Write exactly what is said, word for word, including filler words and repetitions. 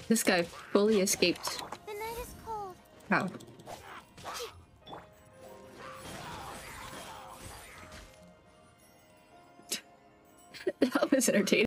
This guy fully escaped. The night is cold. How? That was entertaining.